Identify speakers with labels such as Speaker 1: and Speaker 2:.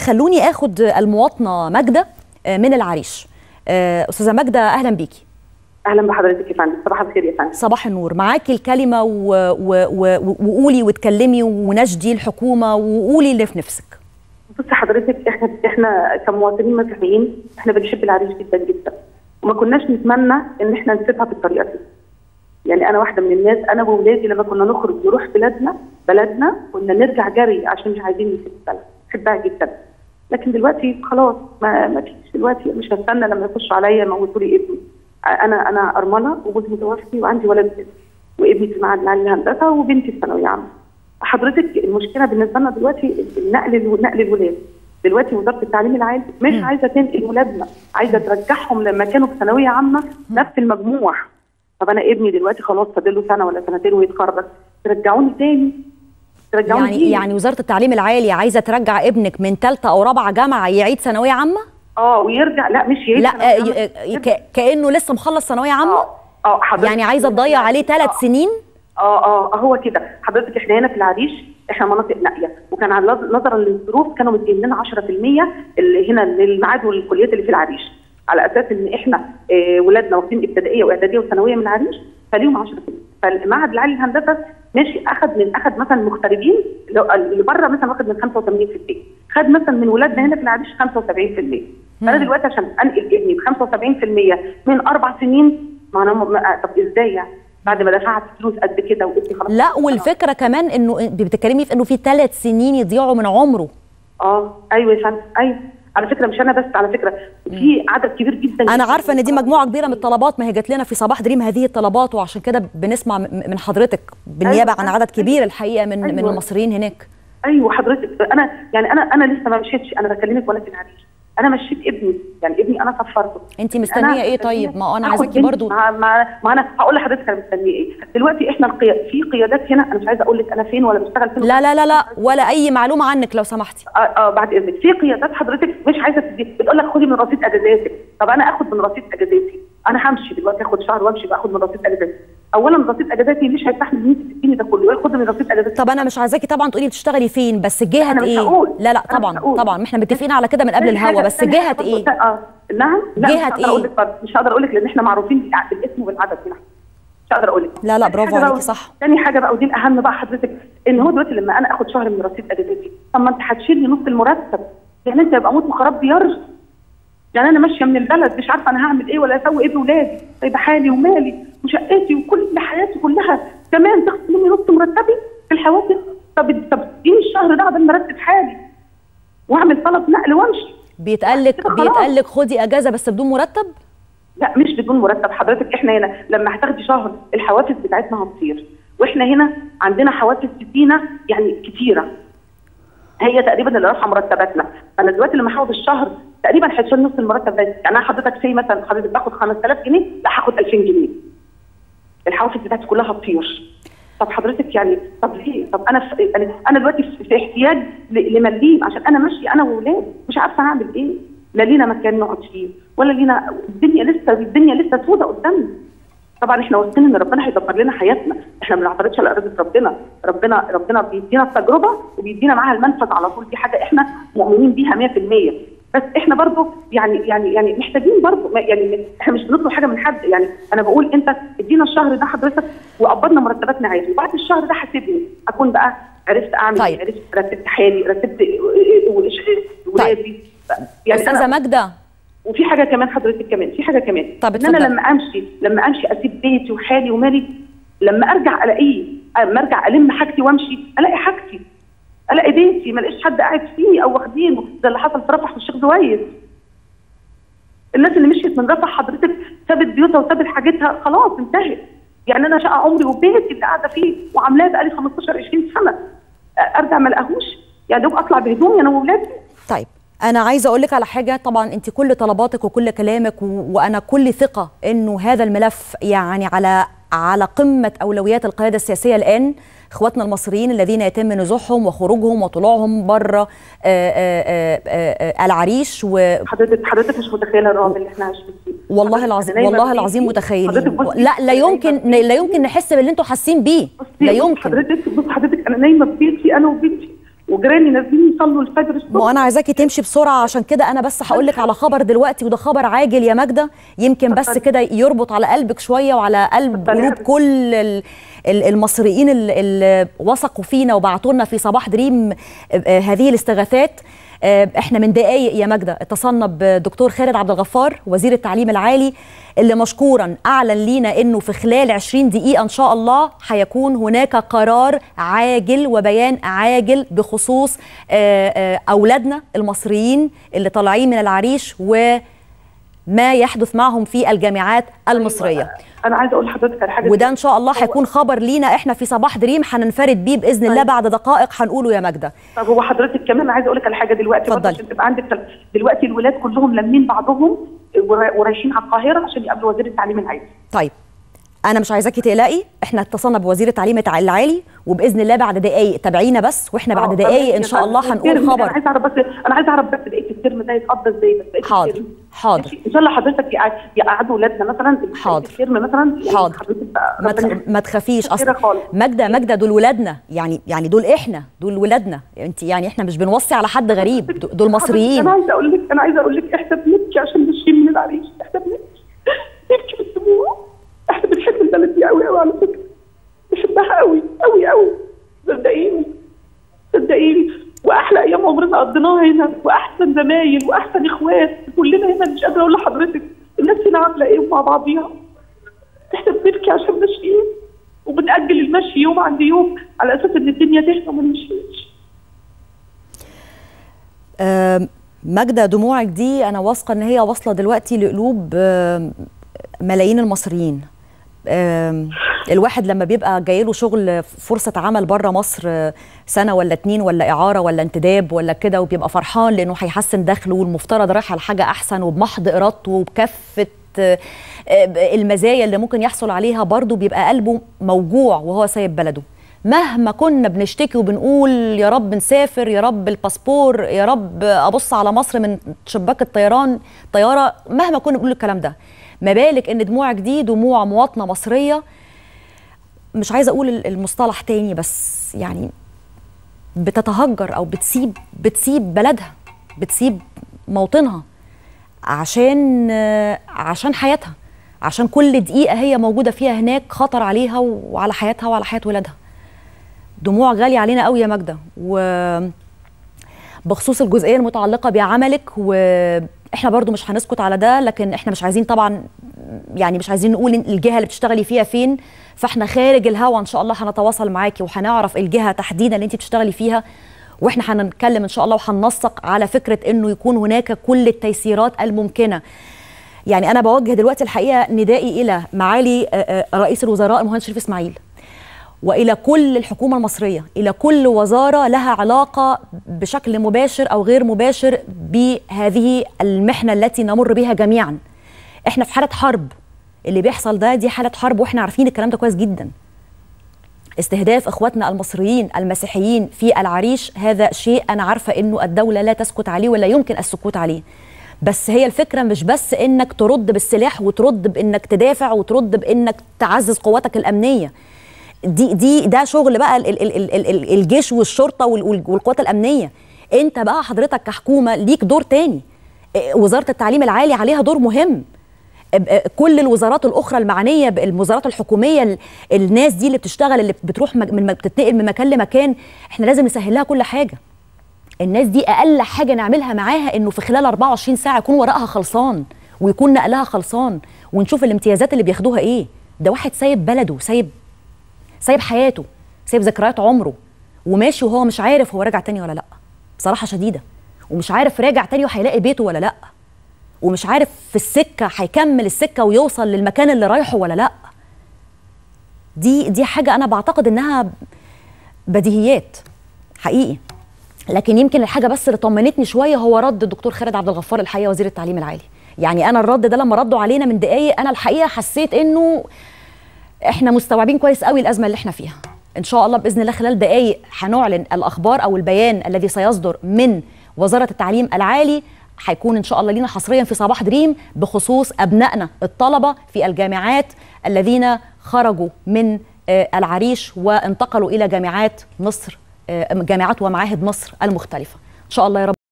Speaker 1: خلوني اخد المواطنه ماجده من العريش. استاذه ماجده اهلا بيكي.
Speaker 2: اهلا بحضرتك يا فندم. صباح الخير يا فندم.
Speaker 1: صباح النور. معاكي الكلمه وقولي واتكلمي ونشدي الحكومه وقولي اللي في نفسك.
Speaker 2: بصي حضرتك، احنا كمواطنين مسيحيين احنا بنحب العريش جدا جدا، وما كناش نتمنى ان احنا نسيبها بالطريقه دي. يعني انا واحده من الناس، انا واولادي لما كنا نخرج نروح بلدنا كنا نرجع جري عشان مش عايزين نسيب البلد، بحبها جدا. لكن دلوقتي خلاص ما فيش، دلوقتي مش هستنى لما يخشوا عليا يموتوا لي ابني. انا ارمله وجوزي متوفي وعندي ولد وابني في معهد الهندسه وبنتي في ثانويه عامه. حضرتك المشكله بالنسبه لنا دلوقتي نقل الولاد. دلوقتي وزاره التعليم العالي مش عايزه تنقل ولادنا، عايزه ترجعهم لما كانوا في ثانويه عامه نفس المجموع. طب انا ابني دلوقتي خلاص فاضل له سنه ولا سنتين ويتخرج، ترجعوني تاني؟ ترجعوني
Speaker 1: يعني وزاره التعليم العالي عايزه ترجع ابنك من ثالثه او رابعه جامعه يعيد ثانويه عامه؟
Speaker 2: ويرجع، لا مش يعيد،
Speaker 1: لا كانه لسه مخلص ثانويه عامه.
Speaker 2: حضرتك
Speaker 1: يعني عايزه تضيع عليه 3 سنين.
Speaker 2: هو كده حضرتك. احنا هنا في العريش احنا مناطق نائيه، وكان نظرا للظروف كانوا مدين لنا 10% اللي هنا للمعاد والكليات اللي في العريش، على اساس ان احنا ولادنا واخدين ابتدائيه واعداديه وثانويه من العريش فليهم 10%. فالمعهد العالي للهندسه ماشي اخذ مثلا المغتربين اللي بره مثلا واخد من 85%، خد مثلا من ولادنا هنا في العريش 75%. فانا دلوقتي عشان انقل ابني ب 75% من 4 سنين، طب ازاي يعني؟ بعد ما دفعت فلوس قد كده وابني خلاص.
Speaker 1: لا والفكره كمان انه بتتكلمي في انه في 3 سنين يضيعوا من عمره.
Speaker 2: ايوه يا فندم، ايوه. على فكره مش انا بس، على فكره في عدد كبير جدا.
Speaker 1: انا عارفه ان دي مجموعه كبيره من الطلبات، ما هي جات لنا في صباح دريم هذه الطلبات، وعشان كده بنسمع من حضرتك بالنيابه عن عدد كبير الحقيقه من المصريين هناك.
Speaker 2: ايوه حضرتك، انا لسه ما مشيتش، انا بكلمك وانا في العريش. انا مشيت ابني، يعني ابني انا سفرته.
Speaker 1: انت مستنيه ايه طيب؟ ما انا عايزاكي برضو
Speaker 2: ما انا هقول لحضرتك انا مستنيه ايه. دلوقتي احنا في قيادات هنا، انا مش عايزه اقول لك انا فين ولا بشتغل فين.
Speaker 1: لا ولا اي معلومه عنك لو سمحتي.
Speaker 2: بعد اذنك. في قيادات حضرتك مش عايزه تدي، بتقول لك خدي من رصيد اجازاتك. طب انا اخد من رصيد اجازاتي؟ انا همشي دلوقتي اخد شهر وامشي باخد من رصيد اجازاتي. اولا رصيد اجازاتي مش هيستحمل ان انت تديني ده كله، خدي من رصيد اجازاتي.
Speaker 1: طب انا مش عايزاكي طبعا تقولي بتشتغلي فين، بس جهه
Speaker 2: أنا
Speaker 1: ايه؟
Speaker 2: مش هقول.
Speaker 1: لا طبعا احنا متفقين على كده من قبل الهوا، بس جهه ايه؟
Speaker 2: نعم. لا
Speaker 1: جهه ايه؟
Speaker 2: مش هقدر اقول لك لان احنا معروفين بالاسم والعدد هنا، مش هقدر اقول لك.
Speaker 1: لا برافو عليكي، صح.
Speaker 2: ثاني حاجه بقى ودي الاهم بقى حضرتك، ان هو دلوقتي لما انا اخد شهر من رصيد اجازتي، طب ما انت هتشيل لي نص المرتب، يعني انت يبقى موت وخراب ديار. يعني انا ماشيه من البلد مش عارفه انا هعمل ايه ولا اسوي ايه باولادي، طيب حالي ومالي وشقتي وكل حياتي كلها، كمان تاخد مني نص مرتبي في الحوافز. طب اديني الشهر ده قبل ما ارتب حالي واعمل طلب نقل وامشي.
Speaker 1: بيتقال لك خدي اجازه بس بدون مرتب؟
Speaker 2: لا مش بدون مرتب حضرتك. احنا هنا لما هتاخدي شهر الحوافز بتاعتنا هتطير، واحنا هنا عندنا حوافز كتيره يعني كتيره، هي تقريبا اللي رافعه مرتباتنا. انا دلوقتي لما هاخد الشهر تقريبا هيشيل نص المرتب ده. يعني انا حضرتك مثلا حضرتك باخد 5000 جنيه، لا هاخد 2000 جنيه. الحوافز بتاعتي كلها هتطير. طب حضرتك يعني طب ليه؟ طب انا دلوقتي في احتياج لمليم عشان انا ماشيه انا واولادي، مش عارفه هعمل ايه. لا لينا مكان نقعد فيه ولا لينا، الدنيا لسه سودة قدامنا. طبعا احنا واثقين ان ربنا هيدبر لنا حياتنا، احنا ما بنعترضش على اراده ربنا بيدينا التجربه وبيدينا معاها المنفذ على طول، دي حاجه احنا مؤمنين بيها 100%. بس احنا برضو يعني محتاجين برضو، يعني احنا مش بنطلب حاجه من حد. يعني انا بقول انت ادينا الشهر ده حضرتك وقبضنا مرتباتنا عادي، وبعد الشهر ده هسيبني اكون بقى عرفت اعمل
Speaker 1: طيب.
Speaker 2: عرفت رتبت حالي، رتبت ولادي.
Speaker 1: طيب. يعني استاذه ماجده،
Speaker 2: وفي حاجه كمان حضرتك، في حاجه كمان.
Speaker 1: طب
Speaker 2: ان انا لما امشي اسيب بيتي وحالي ومالي، لما ارجع الاقيه، اما ارجع الم حاجتي وامشي الاقي حاجتي، الاقي بيتي ما الاقيش حد قاعد فيه او واخدينه، زي اللي حصل في رفح والشيخ زويد. الناس اللي مشيت من رفح حضرتك سابت بيوتها وسابت حاجتها، خلاص انتهت. يعني انا شقه عمري وبيتي اللي قاعده فيه وعاملاه بقالي 15 20 سنه، ارجع ما الاقيهوش؟ يعني دوب اطلع بهدومي انا واولادي.
Speaker 1: طيب أنا عايزة أقول لك على حاجة، طبعا أنت كل طلباتك وكل كلامك وأنا كل ثقة إنه هذا الملف يعني على قمة أولويات القيادة السياسية الآن. إخواتنا المصريين الذين يتم نزوحهم وخروجهم وطلوعهم بره العريش
Speaker 2: حضرتك مش متخيلة الرعب اللي احنا عايشين فيه.
Speaker 1: والله العظيم متخيلين. لا يمكن نحس باللي انتوا حاسين بيه. لا يمكن.
Speaker 2: حضرتك انا نايمة في بيتي انا وبنتي وجيراني نازلين يصلوا الفجر الصبح.
Speaker 1: ما انا عايزاكي تمشي بسرعه، عشان كده انا بس هقول لك على خبر دلوقتي، وده خبر عاجل يا ماجده، يمكن بس كده يربط على قلبك شويه وعلى قلوب كل المصريين اللي وثقوا فينا وبعتوا لنا في صباح دريم هذه الاستغاثات. احنا من دقايق يا ماجده اتصلنا بدكتور خالد عبد الغفار وزير التعليم العالي، اللي مشكورا اعلن لينا انه في خلال 20 دقيقه ان شاء الله هيكون هناك قرار عاجل وبيان عاجل بخصوص اولادنا المصريين اللي طالعين من العريش وما يحدث معهم في الجامعات المصريه.
Speaker 2: انا عايزه اقول لحضرتك على حاجه،
Speaker 1: وده ان شاء الله هيكون خبر لينا احنا في صباح دريم هننفرد بيه باذن الله بعد دقائق هنقوله يا ماجده.
Speaker 2: طب هو حضرتك كمان عايزه اقول لك على حاجه دلوقتي عشان تبقى عندك، دلوقتي الولاد كلهم لامين بعضهم ورايحين على القاهره عشان يقابلوا وزير التعليم العالي.
Speaker 1: طيب انا مش عايزاكي تقلقي، احنا اتصلنا بوزير التعليم العالي وباذن الله بعد دقائق تابعينا بس، واحنا بعد دقائق ان شاء الله هنقول خبر.
Speaker 2: انا عايزه اعرف بس بقيه الترم ده يتقضى ازاي، بس بقيه
Speaker 1: حاضر حاضر
Speaker 2: ان شاء الله حضرتك يقعدوا ولادنا مثلا
Speaker 1: حاضر
Speaker 2: الترم مثلا، يعني
Speaker 1: حاضر ما تخافيش، اصلا ماجده دول ولادنا، يعني دول احنا، دول ولادنا انت، يعني احنا مش بنوصي على حد غريب، دول مصريين.
Speaker 2: انا عايزه اقول لك احنا بنبكي عشان ماشيين من العريش، احنا بنبكي بالدموع، احنا بنحب البلد دي قوي قوي على فكره، بنحبها قوي قوي قوي، صدقيني، واحلى ايام عمرنا قضيناها هنا، واحسن زمايل واحسن اخوات كلنا هنا. مش قادره اقول لحضرتك الناس هنا عامله ايه مع بعضيها. احنا بنبكي عشان ماشيين وبنأجل المشي يوم عند يوم على اساس ان الدنيا تهدى وما نمشيش.
Speaker 1: ماجده دموعك دي انا واثقه ان هي واصله دلوقتي لقلوب ملايين المصريين. الواحد لما بيبقى جاي له شغل، فرصه عمل بره مصر سنه ولا 2 ولا اعاره ولا انتداب ولا كده، وبيبقى فرحان لانه هيحسن دخله والمفترض رايح على حاجه احسن وبمحض ارادته وبكافه المزايا اللي ممكن يحصل عليها، برضه بيبقى قلبه موجوع وهو سايب بلده. مهما كنا بنشتكي وبنقول يا رب نسافر، يا رب الباسبور، يا رب ابص على مصر من شباك طياره، مهما كنا بنقول الكلام ده، ما بالك ان دموعك دي دموع مواطنه مصريه، مش عايزه اقول المصطلح تاني، بس يعني بتتهجر او بتسيب بلدها، بتسيب موطنها عشان حياتها، عشان كل دقيقه هي موجوده فيها هناك خطر عليها وعلى حياتها وعلى حياه ولادها. دموع غاليه علينا قوي يا ماجده. وبخصوص الجزئيه المتعلقه بعملك، واحنا برضو مش هنسكت على ده، لكن احنا مش عايزين طبعا، يعني مش عايزين نقول الجهه اللي بتشتغلي فيها فين، فاحنا خارج الهوا ان شاء الله هنتواصل معاكي وهنعرف الجهه تحديدا اللي انت بتشتغلي فيها، واحنا هنتكلم ان شاء الله وهننسق على فكره انه يكون هناك كل التيسيرات الممكنه. يعني انا بوجه دلوقتي الحقيقه ندائي الى معالي رئيس الوزراء المهندس شريف اسماعيل، والى كل الحكومه المصريه، الى كل وزاره لها علاقه بشكل مباشر او غير مباشر بهذه المحنه التي نمر بها جميعا. احنا في حاله حرب، اللي بيحصل ده دي حاله حرب، واحنا عارفين الكلام ده كويس جدا. استهداف اخواتنا المصريين المسيحيين في العريش هذا شيء انا عارفه انه الدوله لا تسكت عليه ولا يمكن السكوت عليه، بس هي الفكره مش بس انك ترد بالسلاح وترد بانك تدافع وترد بانك تعزز قواتك الامنيه. ده شغل بقى الجيش والشرطه والقوات الامنيه. انت بقى حضرتك كحكومه ليك دور تاني. وزاره التعليم العالي عليها دور مهم. كل الوزارات الاخرى المعنيه، الوزارات الحكوميه، الناس دي اللي بتشتغل، اللي بتروح بتتنقل من مكان لمكان، احنا لازم نسهل لها كل حاجه. الناس دي اقل حاجه نعملها معاها انه في خلال 24 ساعه يكون ورقها خلصان ويكون نقلها خلصان، ونشوف الامتيازات اللي بياخدوها ايه. ده واحد سايب بلده، سايب حياته، سايب ذكريات عمره، وماشي وهو مش عارف هو راجع تاني ولا لا، بصراحه شديده، ومش عارف راجع تاني وهيلاقي بيته ولا لا، ومش عارف في السكه هيكمل السكه ويوصل للمكان اللي رايحه ولا لا. دي حاجه انا بعتقد انها بديهيات حقيقي. لكن يمكن الحاجه بس اللي طمنتني شويه هو رد الدكتور خالد عبد الغفار الحقيقه وزير التعليم العالي. يعني انا الرد ده لما ردوا علينا من دقايق، انا الحقيقه حسيت انه احنا مستوعبين كويس قوي الازمه اللي احنا فيها. ان شاء الله باذن الله خلال دقايق هنعلن الاخبار او البيان الذي سيصدر من وزاره التعليم العالي، هيكون ان شاء الله لينا حصريا في صباح دريم بخصوص ابنائنا الطلبه في الجامعات الذين خرجوا من العريش وانتقلوا الى جامعات مصر جامعات ومعاهد مصر المختلفه. ان شاء الله يا رب